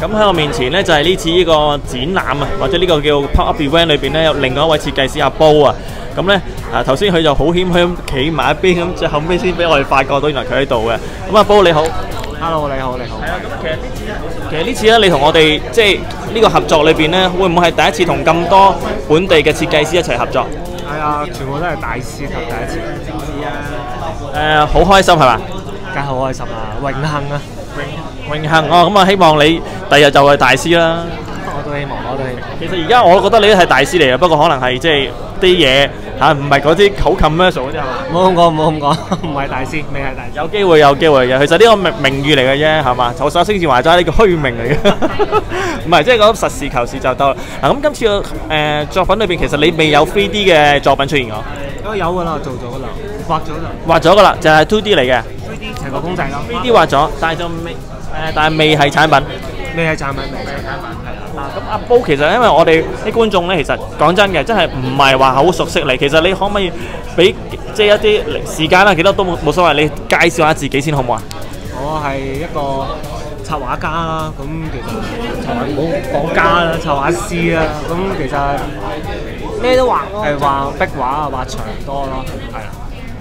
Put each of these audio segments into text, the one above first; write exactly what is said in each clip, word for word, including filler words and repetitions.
咁喺我面前咧就係、是、呢次呢個展覽啊，或者呢個叫 Pop Up Event 裏邊咧有另外一位設計師阿煲啊。咁咧啊頭先佢就好謙虛咁企埋一邊，咁最後尾先俾我哋發覺到原來佢喺度嘅。咁阿煲你好 ，Hello 你好你好。 係啊，咁其實呢次咧，其實呢次咧你同我哋即係呢個合作裏邊咧，會唔會係第一次同咁多本地嘅設計師一齊合作？ 係啊，全部都係大師級第一次。 誒，好開心係嘛？ 梗係好開心啦，榮幸啊！ 榮幸哦，咁啊希望你第日就係大師啦。 我都希望，我都希望。 其實而家我覺得你都係大師嚟嘅，不過可能係即係啲嘢嚇，唔係嗰啲好 commercial 嗰啲係嘛？ 唔好咁講，唔好咁講，唔係大師，未係大師。 有機會有機會嘅，其實呢個名名譽嚟嘅啫，係嘛？就手星字話齋呢個虛名嚟嘅，唔係即係講實事求是就得啦。嗱咁今次嘅誒作品裏邊，其實你未有 three D 嘅作品出現㗎？ 哦有㗎啦，做咗㗎啦，畫咗啦。 畫咗㗎啦，就係 two D 嚟嘅。 three D 成個公仔咯。 three D 畫咗，但係就未誒，但係未係產品。 未係產品，未係產品，係啦。 啊，咁阿煲其實因為我哋啲觀眾咧，其實講真嘅，真係唔係話好熟悉你。其實你可唔可以俾即係一啲時間啦，幾多都冇冇所謂。你介紹下自己先好唔好啊？ 我係一個插畫家啦，咁其實插畫唔好講家啦，插畫師啦，咁其實咩都畫咯，係畫壁畫啊，畫牆多咯，係啦。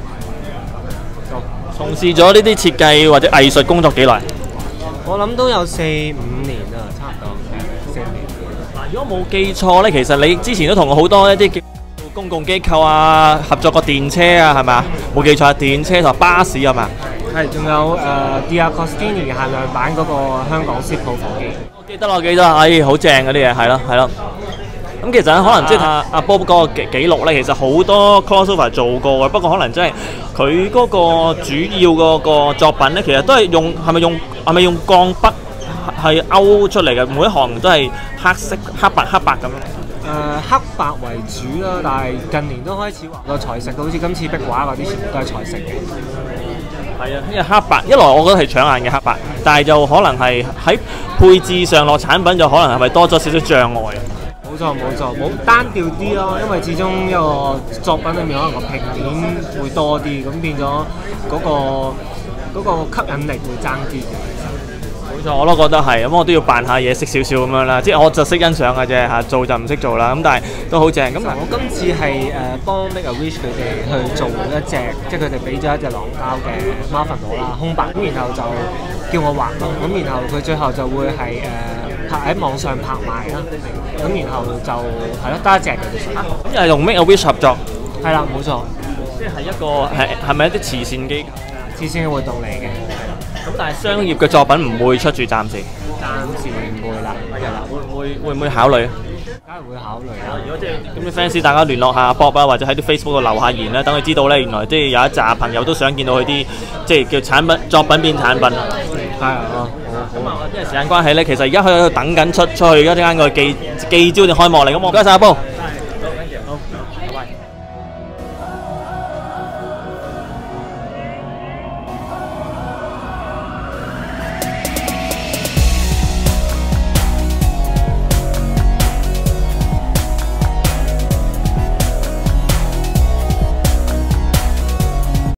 從事咗呢啲設計或者藝術工作幾耐？ 我諗都有四五年啦，差唔多四五年。 嗱，如果冇記錯咧，其實你之前都同好多一啲叫公共機構啊合作過電車啊，係咪啊？冇記錯，電車同巴士係咪啊？ 係，仲有誒 D'Agostini 限量版嗰個香港 Zip 火機。 我記得啦，我記得，哎，好正嗰啲嘢，係咯，係咯。咁其實可能即係阿阿 Bob 嗰個記記錄咧，其實好多 crossover 做過嘅，不過可能真係佢嗰個主要嗰個作品咧，其實都係用係咪用係咪用鋼筆係勾出嚟嘅？每一行都係黑色黑白黑白咁樣。 誒黑白為主啦，但係近年都開始畫個彩色，好似今次壁畫嗰啲全部都係彩色嘅。 係啊，因為黑白一來我覺得係搶眼嘅黑白，但係就可能係喺配置上落產品就可能係咪多咗少少障礙？ 冇錯冇錯，冇單調啲咯，因為始終一個作品裏面可能個平面會多啲，咁變咗嗰個嗰個吸引力會爭啲嘅。 冇錯，我都覺得係，咁我都要扮下嘢，識少少咁樣啦。即係我就識欣賞嘅啫嚇，做就唔識做啦。咁但係都好正。咁我今次係誒幫 Make a Wish 佢哋去做一隻，即係佢哋俾咗一隻狼膠嘅 Marvin 佬啦，空白。咁然後就叫我畫咯。咁然後佢最後就會係誒。拍喺網上拍賣啦，咁然後就係咯，得一隻嘅啫。 咁又係同 Make a Wish 合作， 係啦，冇錯， 即係一個係係咪一啲慈善機構？ 慈善嘅活動嚟嘅。 咁但係商業嘅作品唔會出住，暫時。 暫時唔會啦，係啦。 會唔會會唔會考慮？ 梗係會考慮啦。 如果即係咁啲 fans 大家聯絡下 Bob 啊，或者喺啲 Facebook 度留下言啦，等佢知道咧，原來即係有一紮朋友都想見到佢啲即係叫產品作品變產品。 係啊。 咁啊，因為時間關係咧，其實而家佢喺度等緊出出去，一陣間個記記招定開幕嚟，咁我唔該曬阿 Bob。